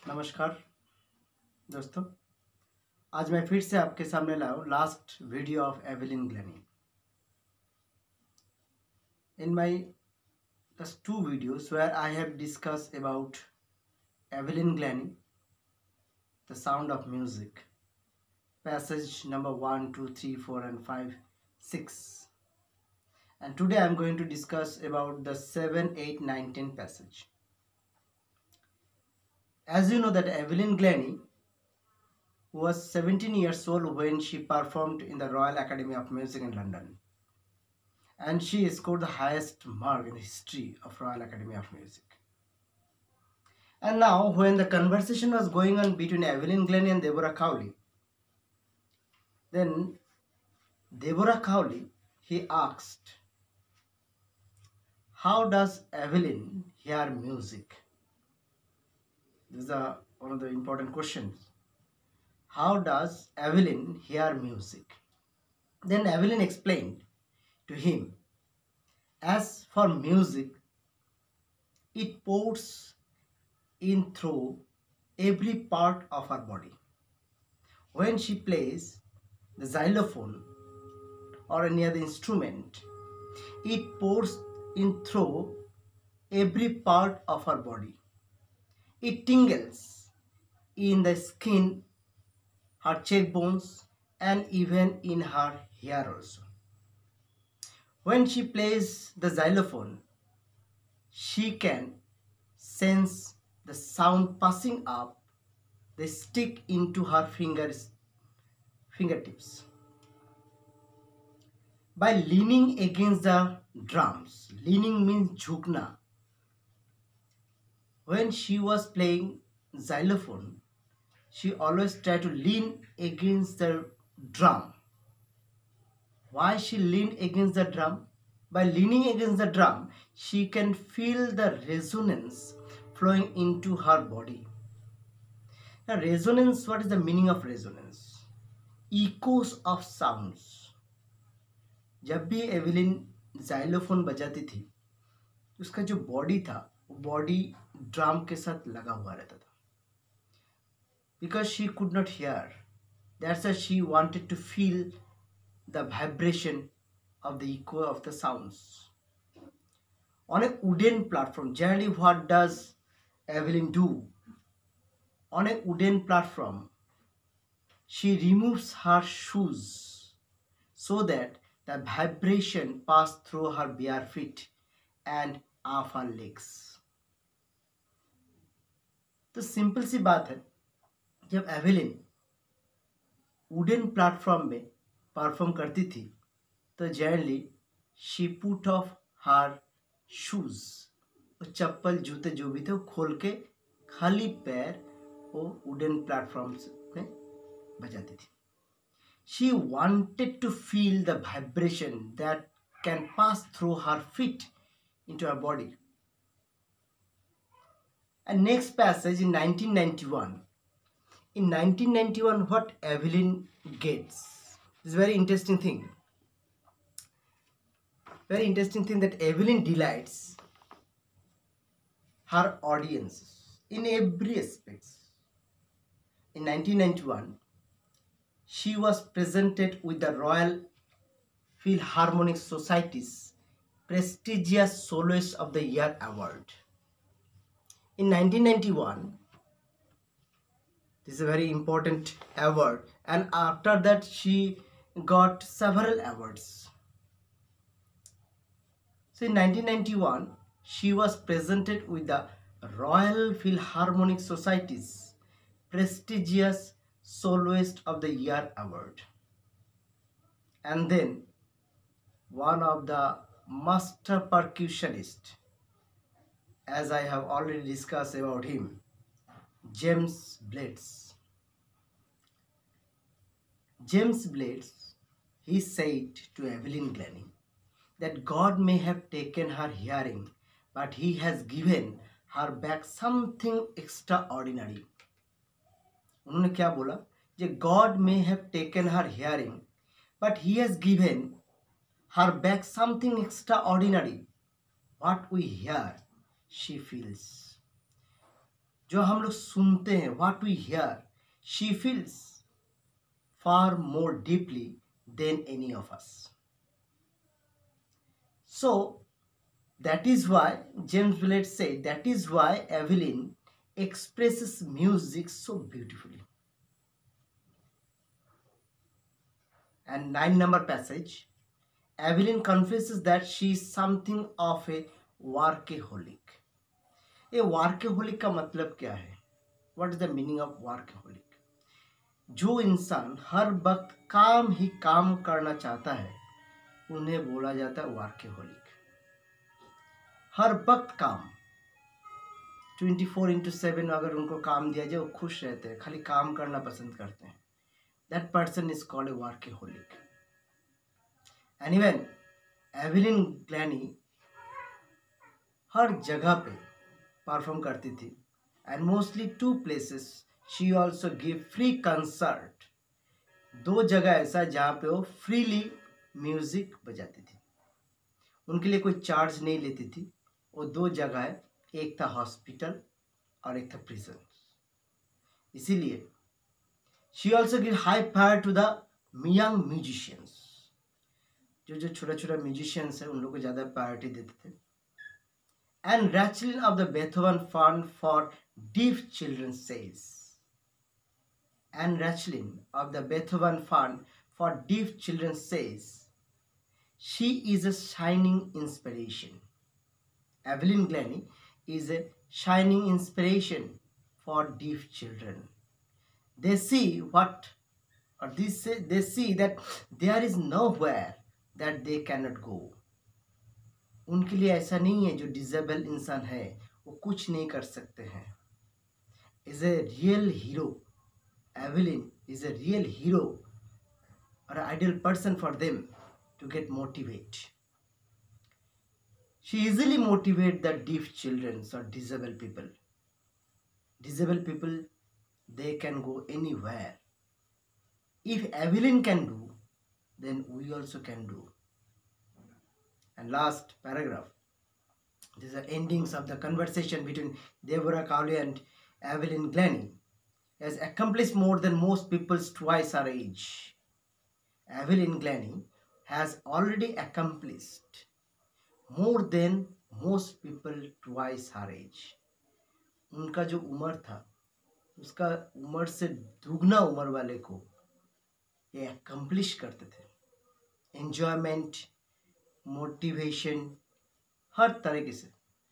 नमस्कार दोस्तों। आज मैं फिर से आपके सामने लाया हूँ last video of Evelyn Glennie. In my just two videos where I have discussed about Evelyn Glennie, the sound of music, passage number 1, 2, 3, 4 and 5, 6. And today I am going to discuss about the 7, 8, 9, 10 passage. As you know that Evelyn Glennie was 17 years old when she performed in the Royal Academy of Music in London. And she scored the highest mark in the history of Royal Academy of Music. And now, when the conversation was going on between Evelyn Glennie and Deborah Cowley, then Deborah Cowley, he asked, how does Evelyn hear music? This is one of the important questions. How does Evelyn hear music? Then Evelyn explained to him, as for music, it pours in through every part of her body. When she plays the xylophone or any other instrument, it pours in through every part of her body. It tingles in the skin, her cheekbones, and even in her hair also. When she plays the xylophone, she can sense the sound passing up the stick into her fingertips. By leaning against the drums, leaning means jhukna. When she was playing xylophone, she always tried to lean against the drum. Why she leaned against the drum? By leaning against the drum, she can feel the resonance flowing into her body. Now, resonance, what is the meaning of resonance? Echoes of sounds. जब भी Evelyn xylophone बजाती थी, उसका जो body था वो body drum के साथ लगा हुआ रहता था. Because she could not hear, that's why she wanted to feel the vibration of the echo of the sounds. On a wooden platform, generally what does Evelyn do? On a wooden platform, she removes her shoes so that the vibration pass through her bare feet and off her legs. तो simple सी बात है, जब Evelyn wooden platform में perform करती थी तो generally she put off her shoes, चप्पल जूते जो भी थे वो खोल के खाली पैर वो वुडन प्लेटफॉर्म में बजाती थी. She wanted to feel the vibration that can pass through her feet into her body. And next passage in 1991. In 1991, what Evelyn gets is very interesting thing. Very interesting thing that Evelyn delights her audience in every aspect. In 1991, she was presented with the Royal Philharmonic Society's prestigious Soloist of the Year award. In 1991, this is a very important award, and after that she got several awards. So in 1991, she was presented with the Royal Philharmonic Society's prestigious Soloist of the Year award. And then one of the master percussionists, as I have already discussed about him, James Blades. James Blades, he said to Evelyn Glennie that God may have taken her hearing, but he has given her back something extraordinary. उन्होंने क्या बोला? कि God may have taken her hearing, but he has given her back something extraordinary. What we hear, she feels. जो हम लोग सुनते हैं, what we hear, she feels far more deeply than any of us. So that is why James Willett said, that is why Evelyn expresses music so beautifully. And 9 number passage, Evelyn confesses that she is something of a workaholic. ये workaholic का मतलब क्या है? What is the meaning of workaholic? जो इंसान हर वक्त काम ही काम करना चाहता है उन्हें बोला जाता है वर्कहोलिक। हर वक्त काम 24/7 अगर उनको काम दिया जाए वो खुश रहते हैं, खाली काम करना पसंद करते हैं। That person is called a workaholic. And even Evelyn Glennie हर जगह पे परफॉर्म करती थी, and mostly 2 places she also give free concert. 2 जगह ऐसा जहाँ पे वो फ्रीली म्यूजिक बजाती थी, उनके लिए कोई चार्ज नहीं लेती थी। वो 2 जगह, एक था हॉस्पिटल और एक था प्रिजन। इसीलिए she also give high priority to the young musicians. जो छोटा छोटा म्यूजिशियंस है उन लोगों को ज़्यादा प्रायोरिटी देते थे। And Rachlin of the Beethoven Fund for Deaf Children says, and Rachlin of the Beethoven Fund for Deaf Children says, she is a shining inspiration. Evelyn Glennie is a shining inspiration for deaf children. They see what, or they see that there is nowhere that they cannot go. उनके लिए ऐसा नहीं है जो disable इंसान है वो कुछ नहीं कर सकते हैं। Is a real hero, Evelyn is a real hero और ideal person for them to get motivate. She easily motivate the deaf childrens और disable people. Disable people they can go anywhere. If Evelyn can do then we also can do. And last paragraph, these are endings of the conversation between Deborah Cowley and Evelyn Glennie. Has accomplished more than most people's twice her age. Evelyn Glennie has already accomplished more than most people twice her age. उनका जो उम्र था उसका उम्र से दुगना उम्र वाले को ये accomplish करते थे। Enjoyment, मोटिवेशन, हर तरीके से।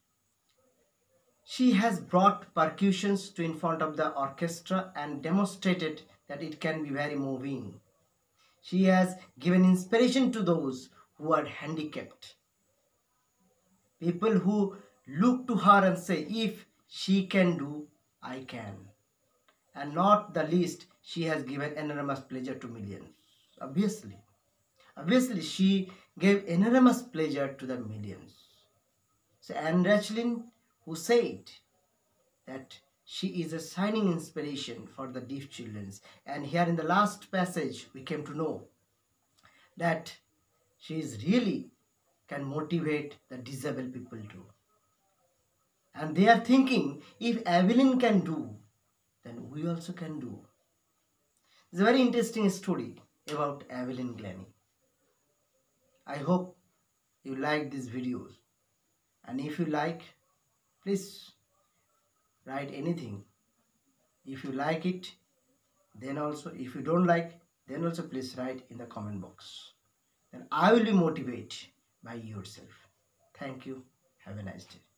She has brought percussions to in front of the orchestra and demonstrated that it can be very moving. She has given inspiration to those who are handicapped. People who look to her and say, if she can do, I can. And not the least, she has given enormous pleasure to millions. Obviously, she gave enormous pleasure to the millions. So Anne Rachlin, who said that she is a shining inspiration for the deaf children. And here in the last passage, we came to know that she is really can motivate the disabled people too. And they are thinking, if Evelyn can do, then we also can do. It's a very interesting story about Evelyn Glennie. I hope you like these videos, and if you like, please write anything. If you like it, then also, if you don't like, then also please write in the comment box. Then I will be motivated by yourself. Thank you. Have a nice day.